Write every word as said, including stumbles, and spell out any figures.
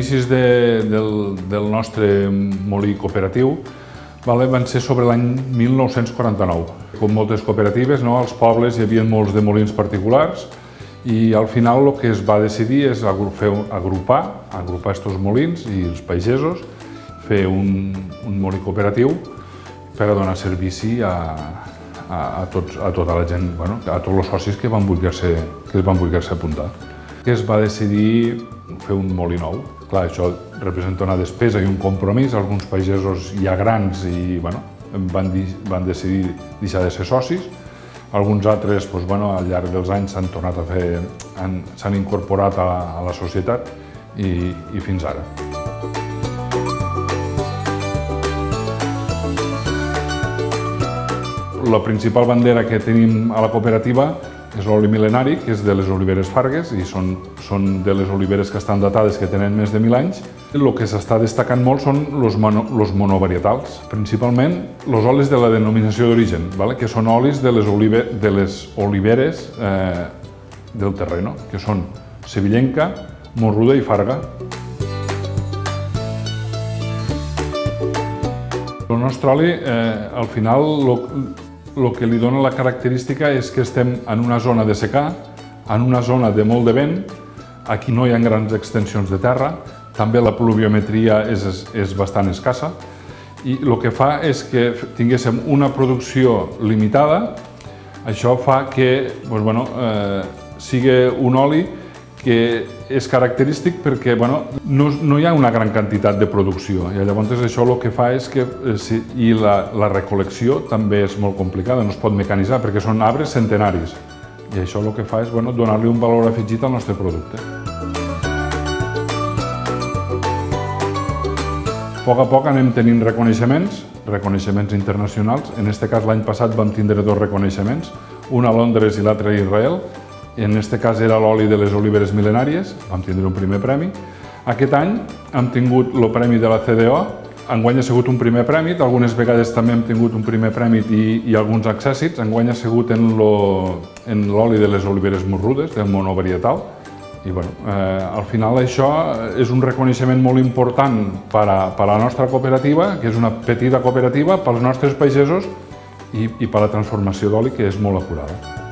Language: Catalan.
inicis de, del, del nostre molí cooperatiu vale, van ser sobre l'any mil nou-cents quaranta-nou. Com moltes cooperatives, no, als pobles hi havia molts de molins particulars i al final el que es va decidir és fer, agrupar, agrupar aquests molins i els pagesos, fer un, un molí cooperatiu per a donar servici a, a, a, tots, a tota la gent, bueno, a tots els socis que van voler-se que es van voler-se apuntar. Que es va decidir fer un molí nou. Clar, això representa una despesa i un compromís. Alguns pagesos ja grans i, bueno, van, van decidir deixar de ser socis. Alguns altres, doncs, bueno, al llarg dels anys s'han tornat a fer, s'han incorporat a la, a la societat i, i fins ara. La principal bandera que tenim a la cooperativa és l'oli mil·lenari, que és de les oliveres Fargues, i són, són de les oliveres que estan datades, que tenen més de mil anys. El que s'està destacant molt són els mono, monovarietals, principalment els olis de la denominació d'origen, ¿vale? Que són olis de les, olive, de les oliveres eh, del terreno, que són sevillenca, morruda i farga. El nostre oli, eh, al final, lo, el que li dona la característica és que estem en una zona de secà, en una zona de molt de vent, aquí no hi ha grans extensions de terra, també la pluviometria és, és bastant escassa i el que fa és que tinguéssim una producció limitada. Això fa que doncs, bueno, eh, sigui un oli que és característic perquè bueno, no, no hi ha una gran quantitat de producció i llavors això el que fa és que sí, i la, la recol·lecció també és molt complicada, no es pot mecanitzar perquè són arbres centenaris i això el que fa és bueno, donar-li un valor afegit al nostre producte. A poc a poc anem tenint reconeixements, reconeixements internacionals. En aquest cas l'any passat vam tindre dos reconeixements, un a Londres i l'altre a Israel. En aquest cas era l'oli de les oliveres mil·lenàries, vam tindre un primer premi. Aquest any hem tingut el premi de la C D O, enguany ha sigut un primer premi, algunes vegades també hem tingut un primer premi i, i alguns accèssits, enguany ha sigut en l'oli de les oliveres morrudes, del monovarietal. I bueno, eh, al final això és un reconeixement molt important per a, per a la nostra cooperativa, que és una petita cooperativa, pels nostres pagesos i, i per a la transformació d'oli, que és molt acurada.